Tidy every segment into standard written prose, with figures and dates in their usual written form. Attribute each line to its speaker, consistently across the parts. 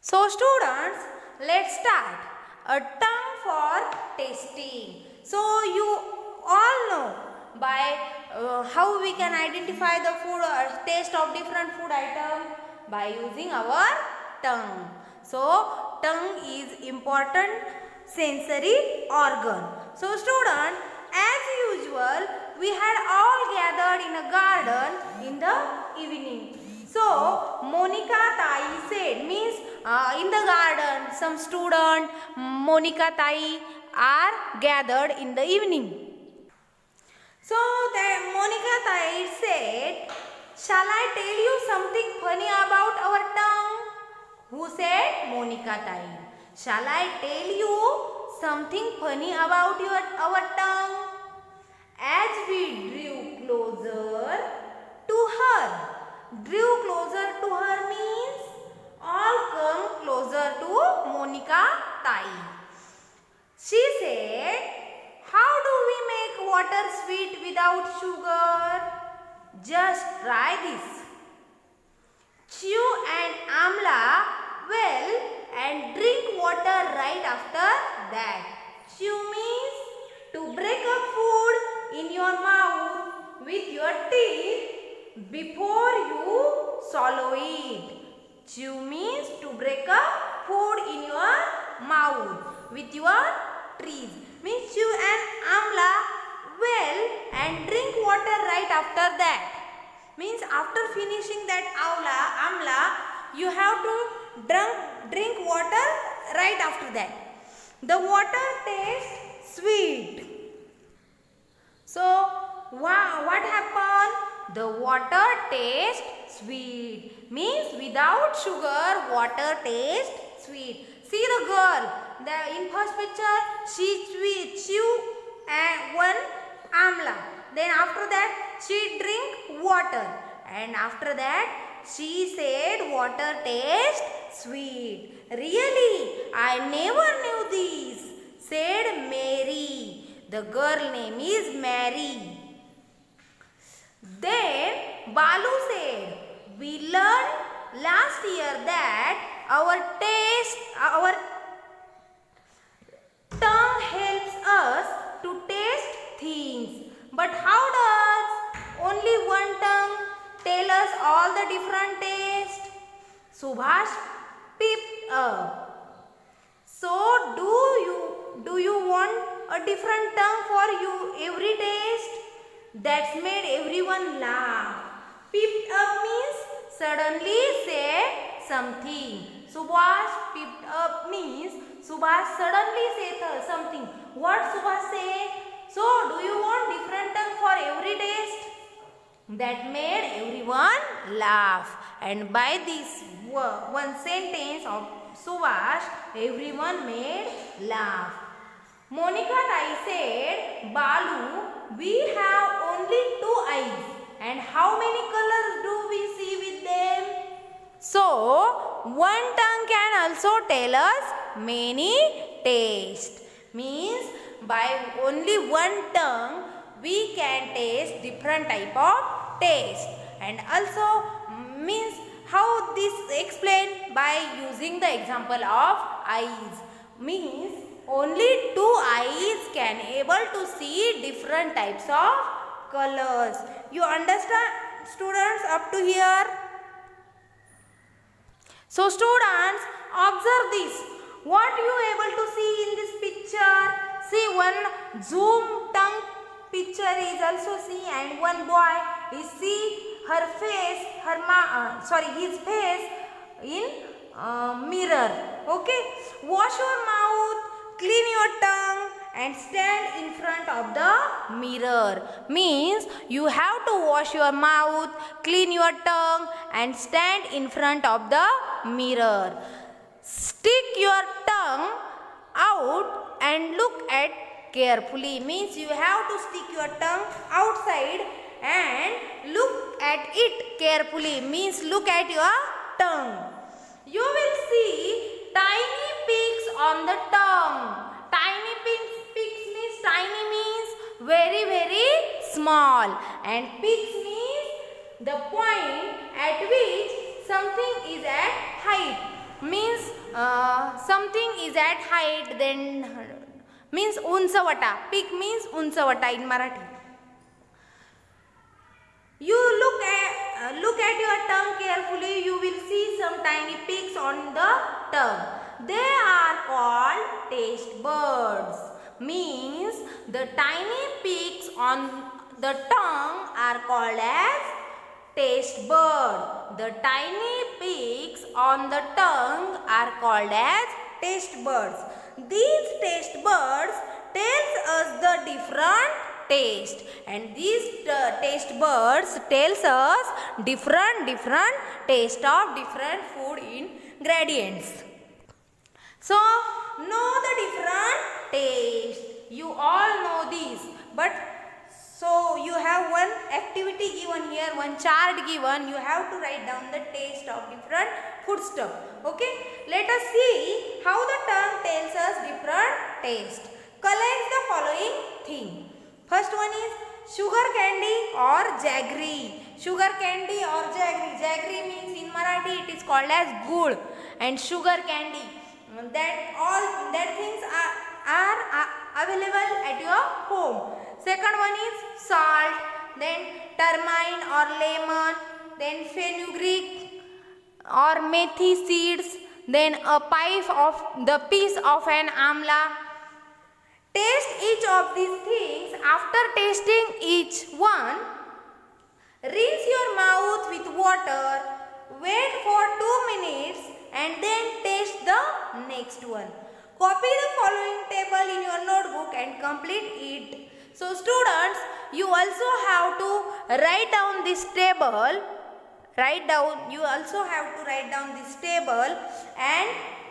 Speaker 1: So students, let's start. A term for tasting. So you all know by how we can identify the food or taste of different food items by using our tongue. So tongue is important sensory organ. So students, as usual, we had all gathered in a garden in the evening. So Monica Tai said, means in the garden some student Monica Tai are gathered in the evening. So that Monica Tai said, shall I tell you something funny about our tongue? Who said? Monica Tai. Shall I tell you something funny about our tongue? As we drew closer to her. Drew closer to her means all come closer to Monica Tai. She said, how do we make water sweet without sugar? Just try this. Chew an amla well and drink water right after that. Chew means to break up food in your mouth with your teeth before you swallow it. Chew means to break up food in your mouth with your teeth. Means chew an amla well and drink water right after that. Means after finishing that amla, you have to drink water right after that. The water tastes sweet. So what happened? The water tastes sweet. Means without sugar, water tastes sweet. See the girl. In first picture, she chew one amla. Then after that, she drink water. And after that, she said water tastes sweet. Really? I never knew this, said Mary. The girl name is Mary. Then Balu said, we learned last year that our tongue helps us to taste things. But how does only one tongue tell us all the different tastes? Subhash picked up. So do you want a different tongue for you every taste? That's made everyone laugh. Picked up means suddenly said something. Subhash picked up means Subhash suddenly said something. What Subhash said? So do you want different tongue for every taste? That made everyone laugh. And by this one sentence of Subhash, everyone made laugh. Monica Tai said, Balu, we have only 2 eyes. And how many colors do we see with them? So, one tongue can also tell us many tastes. Means, by only one tongue, we can taste different type of taste. And also, means how this explained by using the example of eyes. Means, only 2 eyes can able to see different types of colors. You understand, students, up to here? So students, observe this. What you able to see in this picture? See, one zoom tongue picture is also see, and one boy is see her face, his face in mirror. Okay, wash your mouth. Clean your tongue and stand in front of the mirror. Means you have to wash your mouth, clean your tongue and stand in front of the mirror. Stick your tongue out and look at carefully. Means you have to stick your tongue outside and look at it carefully. Means look at your tongue. You will see tiny peaks on the tongue. Tiny peaks means tiny means very, very small. And peaks means the point at which something is at height. means something is at height, then means unchavata. Peak means unchavata in Marathi. You look at your tongue carefully. You will see some tiny peaks on the tongue. They are called taste buds. Means the tiny peaks on the tongue are called as taste bud. The tiny peaks on the tongue are called as taste buds. These taste buds tells us the different taste, and these taste buds tells us different taste of different food ingredients. So know the different taste. You all know this, but so you have one activity given here, one chart given. You have to write down the taste of different foodstuff. Okay, let us see how the tongue tells us different taste. Collect the following thing. First one is sugar candy or jaggery. Sugar candy or jaggery. Jaggery means in Marathi it is called as gud, and sugar candy. That things are available at your home. Second one is salt, then turmeric or lemon, then fenugreek or methi seeds, then a piece of an amla. Taste each of these things. After tasting each one, rinse your mouth with water, wait for 2 minutes and then taste the next one. Copy the following table in your notebook and complete it. So students, you also have to write down this table. You also have to write down this table and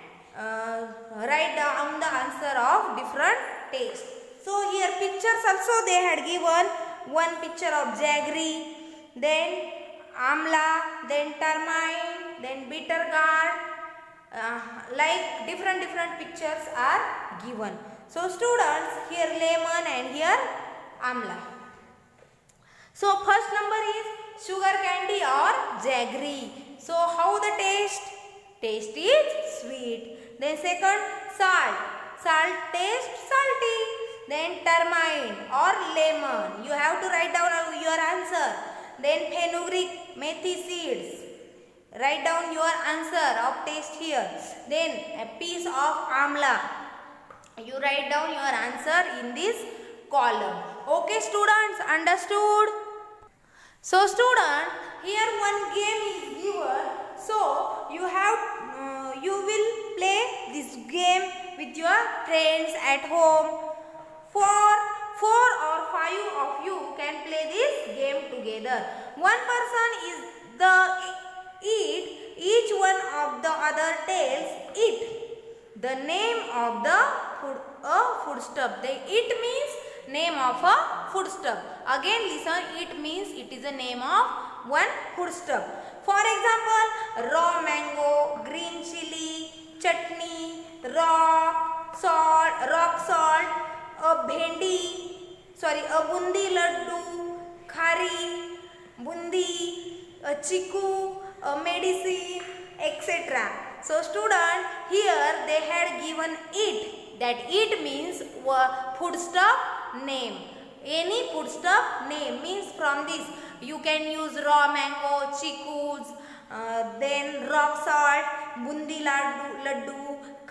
Speaker 1: write down the answer of different taste. So here pictures also they had given. One picture of jaggery, then amla, then turmeric, then bitter gourd. Like different pictures are given. So students, here lemon and here amla. So first number is sugar candy or jaggery. So how the taste? Taste is sweet. Then second, salt. Salt taste salty. Then turmeric or lemon. You have to write down your answer. Then fenugreek, methi seeds. Write down your answer of taste here. Then a piece of amla. You write down your answer in this column. Okay students, understood? So student, here one game is given. So you will play this game with your friends at home. 4 or 5 of you can play this game together. One person is the eat, each one of the other tells it the name of the foodstuff. The it means name of a foodstuff. Again listen, it means it is a name of one foodstuff. For example, raw mango, green chili, chutney, rock salt, a bundi laddu, khari, bundi, a chiku, a medicine, etc. So student, here they had given it. That it means foodstuff name. Any foodstuff name means from this you can use raw mango, chikus, then rock salt, bundi laddu,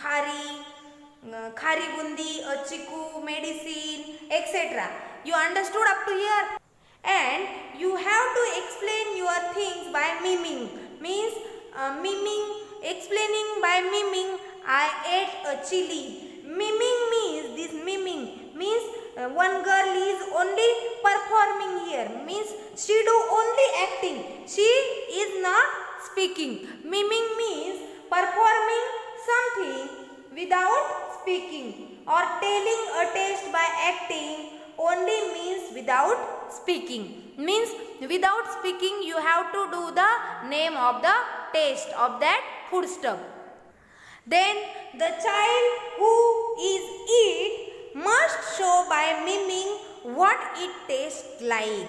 Speaker 1: khari bundi, chiku, medicine, etc. You understood up to here? And you have to explain your things by miming. Means explaining by miming. I ate a chili. Miming means one girl is only performing here. Means she do only acting. She is not speaking. Miming means performing something without speaking, or telling a taste by acting only means without speaking. Means without speaking you have to do the name of the taste of that foodstuff. Then the child who is eat must show by miming what it tastes like.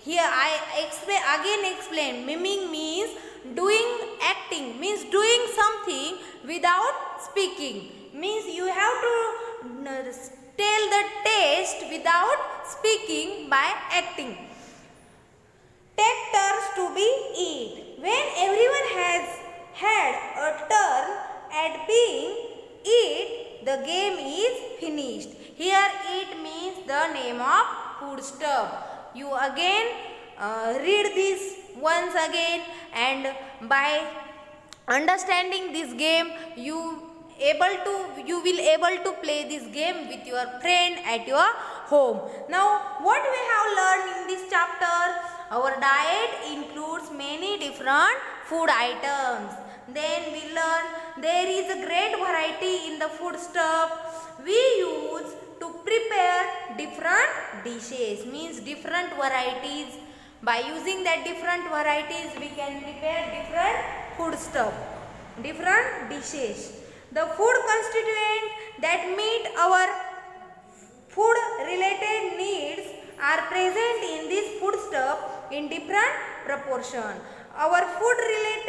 Speaker 1: Here I explain. Miming means doing, acting means doing something without speaking. Means you have to tell the taste without speaking by acting. Take turns to be eat. When everyone has had a turn at being eat, the game is finished. Here eat means the name of food stuff. You again read this once again, and by understanding this game you will able to play this game with your friend at your home. Now what we have learned in this chapter? Our diet includes many different food items. Then we learn there is a great variety in the food stuff we use to prepare different dishes. Means different varieties. By using that different varieties we can prepare different food stuff, different dishes. The food constituents that meet our food related needs are present in this food stuff in different proportion. Our food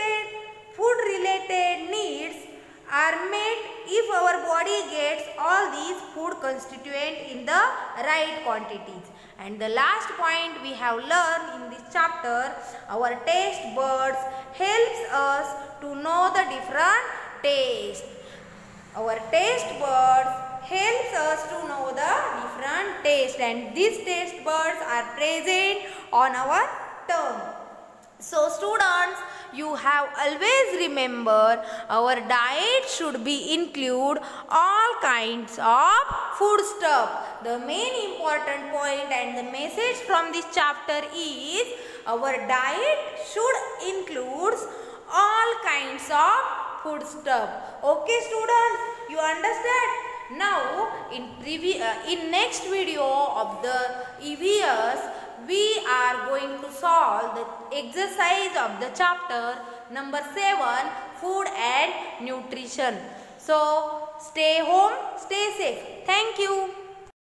Speaker 1: related needs are met if our body gets all these food constituents in the right quantities. And the last point we have learned in this chapter, our taste buds helps us to know the different taste. Our taste buds helps us to know the different taste, and these taste buds are present on our tongue. So students, you have always remember our diet should be include all kinds of food stuff. The main important point and the message from this chapter is our diet should include all kinds of food stuff. Okay students, you understand? Now in next video of the EVS we are going to solve the exercise of the chapter number 7, food and nutrition. So stay home, stay safe. Thank you.